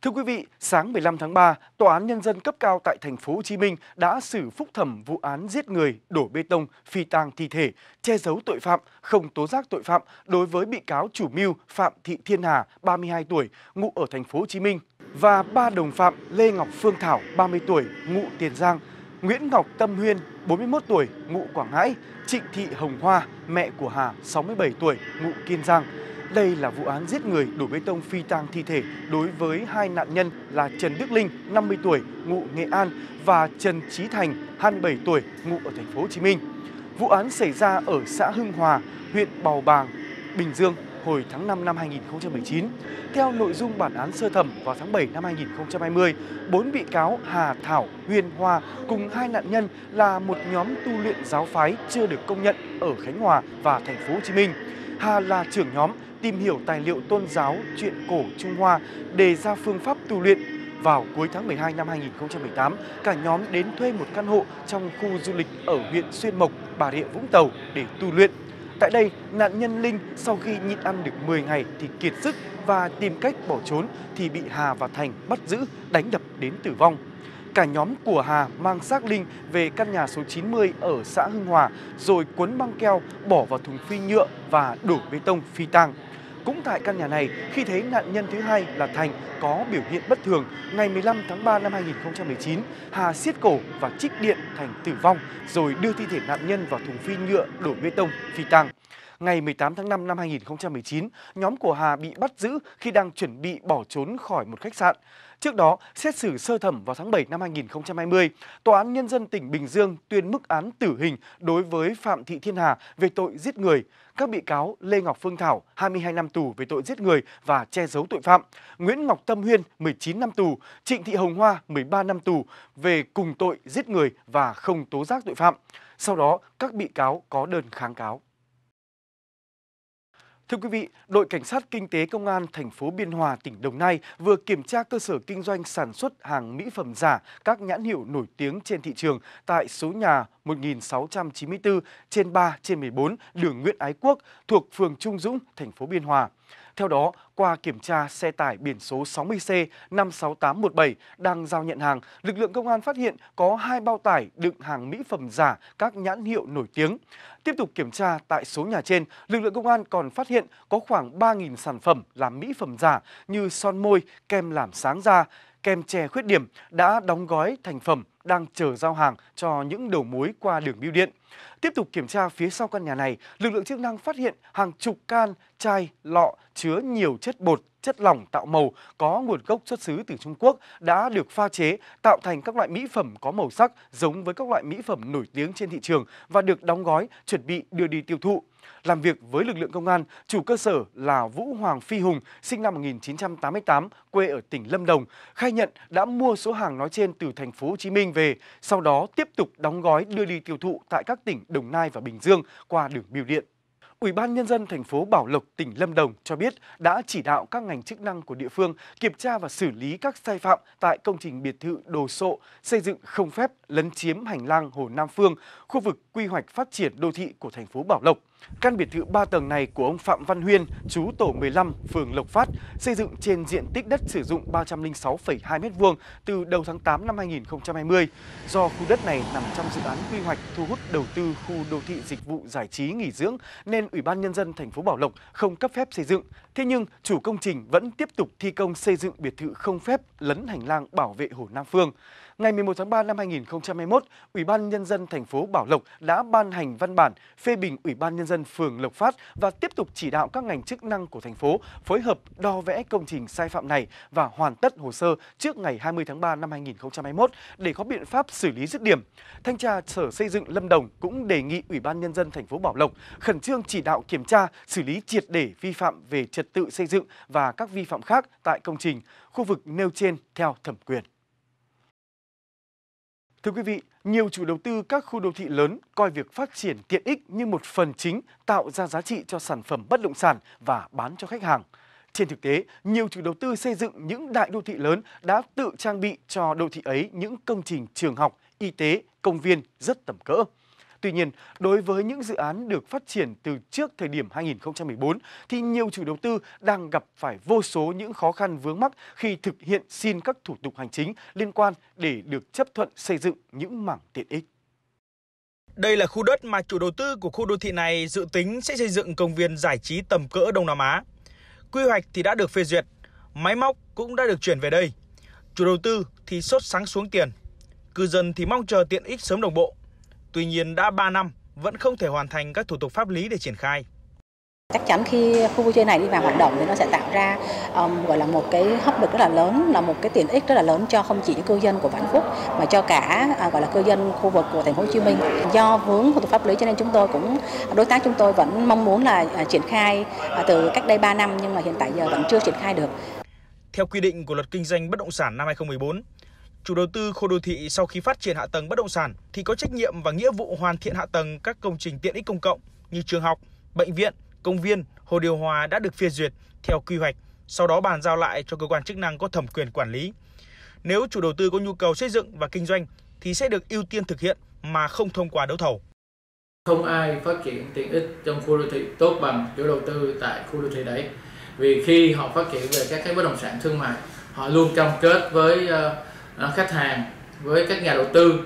Thưa quý vị, sáng 15 tháng 3, Tòa án Nhân dân cấp cao tại thành phố Hồ Chí Minh đã xử phúc thẩm vụ án giết người, đổ bê tông, phi tang thi thể, che giấu tội phạm, không tố giác tội phạm đối với bị cáo chủ mưu Phạm Thị Thiên Hà, 32 tuổi, ngụ ở thành phố Hồ Chí Minh và 3 đồng phạm Lê Ngọc Phương Thảo, 30 tuổi, ngụ Tiền Giang, Nguyễn Ngọc Tâm Huyên, 41 tuổi, ngụ Quảng Ngãi, Trịnh Thị Hồng Hoa, mẹ của Hà, 67 tuổi, ngụ Kiên Giang. Đây là vụ án giết người, đổ bê tông, phi tang thi thể đối với hai nạn nhân là Trần Đức Linh, 50 tuổi, ngụ Nghệ An và Trần Chí Thành, 27 tuổi, ngụ ở thành phố Hồ Chí Minh. Vụ án xảy ra ở xã Hưng Hòa, huyện Bào Bàng, Bình Dương hồi tháng 5 năm 2019. Theo nội dung bản án sơ thẩm vào tháng 7 năm 2020, 4 bị cáo Hà, Thảo, Huyên, Hoa cùng hai nạn nhân là một nhóm tu luyện giáo phái chưa được công nhận ở Khánh Hòa và thành phố Hồ Chí Minh. Hà là trưởng nhóm tìm hiểu tài liệu tôn giáo truyện cổ Trung Hoa, đề ra phương pháp tu luyện. Vào cuối tháng 12 năm 2018, cả nhóm đến thuê một căn hộ trong khu du lịch ở huyện Xuyên Mộc, Bà Rịa Vũng Tàu để tu luyện. Tại đây, nạn nhân Linh sau khi nhịn ăn được 10 ngày thì kiệt sức và tìm cách bỏ trốn thì bị Hà và Thành bắt giữ, đánh đập đến tử vong. Cả nhóm của Hà mang xác Linh về căn nhà số 90 ở xã Hưng Hòa rồi cuốn băng keo bỏ vào thùng phi nhựa và đổ bê tông phi tang. Cũng tại căn nhà này, khi thấy nạn nhân thứ hai là Thành có biểu hiện bất thường, ngày 15 tháng 3 năm 2019, Hà siết cổ và trích điện Thành tử vong rồi đưa thi thể nạn nhân vào thùng phi nhựa đổ bê tông phi tang. Ngày 18 tháng 5 năm 2019, nhóm của Hà bị bắt giữ khi đang chuẩn bị bỏ trốn khỏi một khách sạn. Trước đó, xét xử sơ thẩm vào tháng 7 năm 2020, Tòa án Nhân dân tỉnh Bình Dương tuyên mức án tử hình đối với Phạm Thị Thiên Hà về tội giết người. Các bị cáo Lê Ngọc Phương Thảo, 22 năm tù về tội giết người và che giấu tội phạm, Nguyễn Ngọc Tâm Huyên, 19 năm tù, Trịnh Thị Hồng Hoa, 13 năm tù về cùng tội giết người và không tố giác tội phạm. Sau đó, các bị cáo có đơn kháng cáo. Thưa quý vị, đội cảnh sát kinh tế công an thành phố Biên Hòa, tỉnh Đồng Nai vừa kiểm tra cơ sở kinh doanh sản xuất hàng mỹ phẩm giả các nhãn hiệu nổi tiếng trên thị trường tại số nhà 1694 trên 3 trên 14 đường Nguyễn Ái Quốc thuộc phường Trung Dũng, thành phố Biên Hòa. Theo đó, qua kiểm tra xe tải biển số 60C 56817 đang giao nhận hàng, lực lượng công an phát hiện có 2 bao tải đựng hàng mỹ phẩm giả các nhãn hiệu nổi tiếng. Tiếp tục kiểm tra tại số nhà trên, lực lượng công an còn phát hiện có khoảng 3.000 sản phẩm là mỹ phẩm giả như son môi, kem làm sáng da, kem che khuyết điểm đã đóng gói thành phẩm đang chờ giao hàng cho những đầu mối qua đường bưu điện. Tiếp tục kiểm tra phía sau căn nhà này, lực lượng chức năng phát hiện hàng chục can, chai, lọ chứa nhiều chất bột, chất lỏng tạo màu có nguồn gốc xuất xứ từ Trung Quốc đã được pha chế tạo thành các loại mỹ phẩm có màu sắc giống với các loại mỹ phẩm nổi tiếng trên thị trường và được đóng gói chuẩn bị đưa đi tiêu thụ. Làm việc với lực lượng công an, chủ cơ sở là Vũ Hoàng Phi Hùng, sinh năm 1988, quê ở tỉnh Lâm Đồng, khai nhận đã mua số hàng nói trên từ thành phố Hồ Chí Minh về, sau đó tiếp tục đóng gói đưa đi tiêu thụ tại các tỉnh Đồng Nai và Bình Dương qua đường bưu điện. Ủy ban Nhân dân thành phố Bảo Lộc, tỉnh Lâm Đồng cho biết đã chỉ đạo các ngành chức năng của địa phương kiểm tra và xử lý các sai phạm tại công trình biệt thự đồ sộ, xây dựng không phép lấn chiếm hành lang Hồ Nam Phương, khu vực quy hoạch phát triển đô thị của thành phố Bảo Lộc. Căn biệt thự 3 tầng này của ông Phạm Văn Huyên, trú tổ 15, phường Lộc Phát, xây dựng trên diện tích đất sử dụng 306,2 m² từ đầu tháng 8 năm 2020. Do khu đất này nằm trong dự án quy hoạch thu hút đầu tư khu đô thị dịch vụ giải trí nghỉ dưỡng nên Ủy ban Nhân dân thành phố Bảo Lộc không cấp phép xây dựng. Thế nhưng chủ công trình vẫn tiếp tục thi công xây dựng biệt thự không phép lấn hành lang bảo vệ Hồ Nam Phương. Ngày 11 tháng 3 năm 2021, Ủy ban Nhân dân thành phố Bảo Lộc đã ban hành văn bản phê bình Ủy ban Nhân dân phường Lộc Phát và tiếp tục chỉ đạo các ngành chức năng của thành phố phối hợp đo vẽ công trình sai phạm này và hoàn tất hồ sơ trước ngày 20 tháng 3 năm 2021 để có biện pháp xử lý dứt điểm. Thanh tra Sở Xây dựng Lâm Đồng cũng đề nghị Ủy ban Nhân dân thành phố Bảo Lộc khẩn trương chỉ đạo kiểm tra, xử lý triệt để vi phạm về trật tự xây dựng và các vi phạm khác tại công trình, khu vực nêu trên theo thẩm quyền. Thưa quý vị, nhiều chủ đầu tư các khu đô thị lớn coi việc phát triển tiện ích như một phần chính tạo ra giá trị cho sản phẩm bất động sản và bán cho khách hàng. Trên thực tế, nhiều chủ đầu tư xây dựng những đại đô thị lớn đã tự trang bị cho đô thị ấy những công trình trường học, y tế, công viên rất tầm cỡ. Tuy nhiên, đối với những dự án được phát triển từ trước thời điểm 2014 thì nhiều chủ đầu tư đang gặp phải vô số những khó khăn vướng mắc khi thực hiện xin các thủ tục hành chính liên quan để được chấp thuận xây dựng những mảng tiện ích. Đây là khu đất mà chủ đầu tư của khu đô thị này dự tính sẽ xây dựng công viên giải trí tầm cỡ Đông Nam Á. Quy hoạch thì đã được phê duyệt, máy móc cũng đã được chuyển về đây. Chủ đầu tư thì sốt sắng xuống tiền, cư dân thì mong chờ tiện ích sớm đồng bộ. Tuy nhiên đã 3 năm vẫn không thể hoàn thành các thủ tục pháp lý để triển khai. Chắc chắn khi khu vui chơi này đi vào hoạt động thì nó sẽ tạo ra gọi là một cái hấp lực rất là lớn, là một cái tiện ích rất là lớn cho không chỉ những cư dân của Vạn Phúc mà cho cả gọi là cư dân khu vực của thành phố Hồ Chí Minh. Do vướng thủ tục pháp lý cho nên đối tác chúng tôi vẫn mong muốn là triển khai từ cách đây 3 năm nhưng mà hiện tại giờ vẫn chưa triển khai được. Theo quy định của Luật Kinh doanh Bất động sản năm 2014, chủ đầu tư khu đô thị sau khi phát triển hạ tầng bất động sản thì có trách nhiệm và nghĩa vụ hoàn thiện hạ tầng các công trình tiện ích công cộng như trường học, bệnh viện, công viên, hồ điều hòa đã được phê duyệt theo quy hoạch, sau đó bàn giao lại cho cơ quan chức năng có thẩm quyền quản lý. Nếu chủ đầu tư có nhu cầu xây dựng và kinh doanh thì sẽ được ưu tiên thực hiện mà không thông qua đấu thầu. Không ai phát triển tiện ích trong khu đô thị tốt bằng chủ đầu tư tại khu đô thị đấy. Vì khi họ phát triển về các cái bất động sản thương mại, họ luôn cam kết với khách hàng, với các nhà đầu tư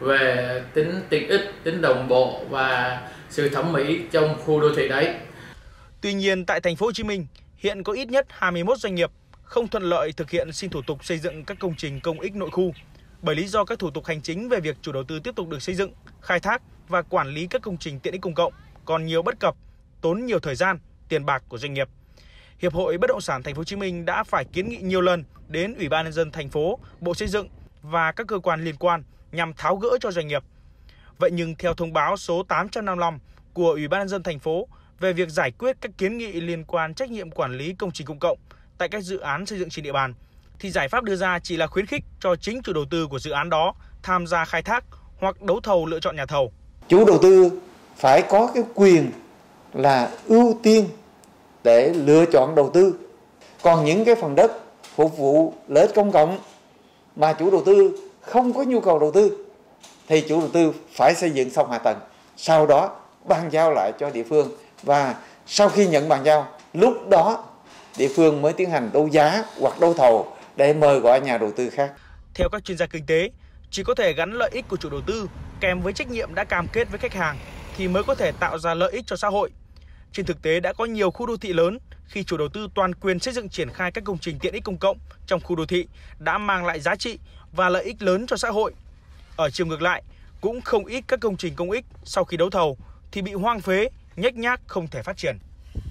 về tính tiện ích, tính đồng bộ và sự thẩm mỹ trong khu đô thị đấy. Tuy nhiên tại thành phố Hồ Chí Minh hiện có ít nhất 21 doanh nghiệp không thuận lợi thực hiện xin thủ tục xây dựng các công trình công ích nội khu bởi lý do các thủ tục hành chính về việc chủ đầu tư tiếp tục được xây dựng, khai thác và quản lý các công trình tiện ích công cộng còn nhiều bất cập, tốn nhiều thời gian, tiền bạc của doanh nghiệp. Hiệp hội Bất động sản thành phố Hồ Chí Minh đã phải kiến nghị nhiều lần đến Ủy ban nhân dân thành phố, Bộ Xây dựng và các cơ quan liên quan nhằm tháo gỡ cho doanh nghiệp. Vậy nhưng theo thông báo số 855 của Ủy ban nhân dân thành phố về việc giải quyết các kiến nghị liên quan trách nhiệm quản lý công trình công cộng tại các dự án xây dựng trên địa bàn, thì giải pháp đưa ra chỉ là khuyến khích cho chính chủ đầu tư của dự án đó tham gia khai thác hoặc đấu thầu lựa chọn nhà thầu. Chủ đầu tư phải có cái quyền là ưu tiên để lựa chọn đầu tư. Còn những cái phần đất phục vụ lợi ích công cộng mà chủ đầu tư không có nhu cầu đầu tư thì chủ đầu tư phải xây dựng xong hạ tầng, sau đó bàn giao lại cho địa phương, và sau khi nhận bàn giao, lúc đó địa phương mới tiến hành đấu giá hoặc đấu thầu để mời gọi nhà đầu tư khác. Theo các chuyên gia kinh tế, chỉ có thể gắn lợi ích của chủ đầu tư kèm với trách nhiệm đã cam kết với khách hàng thì mới có thể tạo ra lợi ích cho xã hội. Trên thực tế đã có nhiều khu đô thị lớn khi chủ đầu tư toàn quyền xây dựng triển khai các công trình tiện ích công cộng trong khu đô thị đã mang lại giá trị và lợi ích lớn cho xã hội. Ở chiều ngược lại, cũng không ít các công trình công ích sau khi đấu thầu thì bị hoang phế, nhếch nhác không thể phát triển.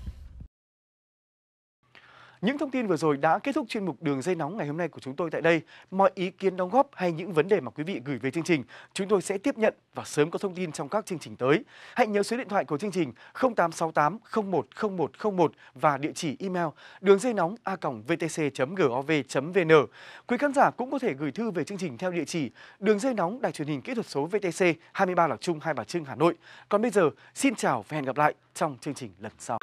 Những thông tin vừa rồi đã kết thúc chuyên mục Đường dây nóng ngày hôm nay của chúng tôi tại đây. Mọi ý kiến đóng góp hay những vấn đề mà quý vị gửi về chương trình, chúng tôi sẽ tiếp nhận và sớm có thông tin trong các chương trình tới. Hãy nhớ số điện thoại của chương trình 0868 010101 và địa chỉ email đường dây nóng a.vtc.gov.vn. Quý khán giả cũng có thể gửi thư về chương trình theo địa chỉ Đường dây nóng Đài truyền hình kỹ thuật số VTC 23 Lạc Trung, Hai Bà Trưng, Hà Nội. Còn bây giờ, xin chào và hẹn gặp lại trong chương trình lần sau.